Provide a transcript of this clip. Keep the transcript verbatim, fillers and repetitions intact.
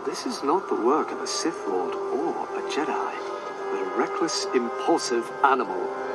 This is not the work of a Sith Lord or a Jedi, but a reckless, impulsive animal